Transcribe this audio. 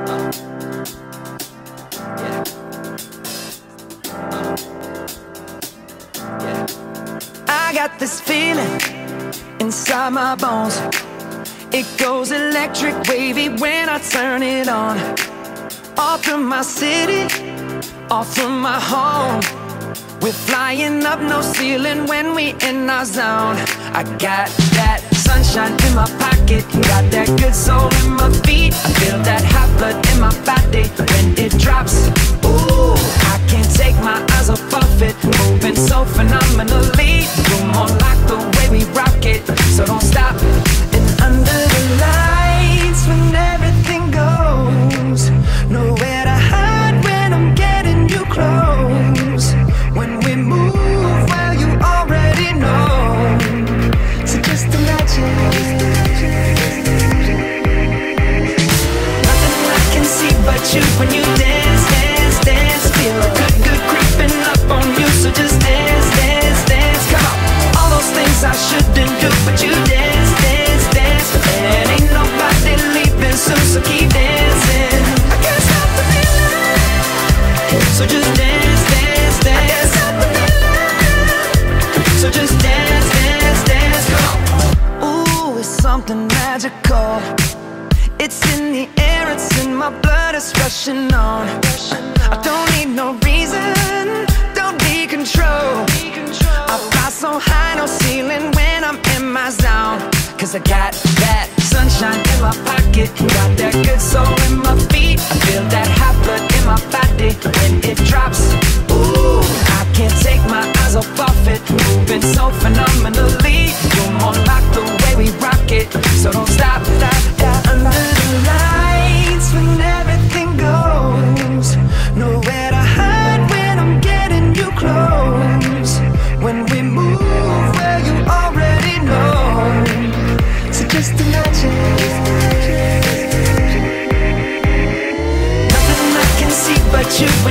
I got this feeling inside my bones. It goes electric wavy when I turn it on. All through my city, all through my home. We're flying up, no ceiling when we in our zone. I got that sunshine in my pocket, got that good soul in my feet. I feel that hot blood in my body when it drops. Ooh, I can't take my eyes off of it, moving so phenomenally. You're more like the way we rock it, so don't stop. And under the lights, when everything goes, nowhere to hide when I'm getting you close. When we move, well, you already know. So just imagine. Nothing I can see but you when you dance, dance, dance. Feel good, good creeping up on you. So just dance, dance, dance. Come on. All those things I shouldn't do, but you dance, dance, dance. And ain't nobody leaving soon, so keep dancing. I can't stop the feeling. So just dance, dance, dance. I can't stop the feeling. So just dance, dance, dance. Come on. Ooh, it's something magical. It's in the air, it's in my blood, it's rushing on. I don't need no reason, don't need control. I fly so high, no ceiling when I'm in my zone. Cause I got that sunshine in my pocket, got that good soul in my feet. I feel that hot blood in my body when it drops. Ooh, I can't take my eyes off of it, moving so phenomenally. You're more like the way we rock it, so don't stop, stop, stop. Under the lights when everything goes, nowhere to hide when I'm getting you close. When we move, well, you already know. So just imagine. Nothing I can see but you.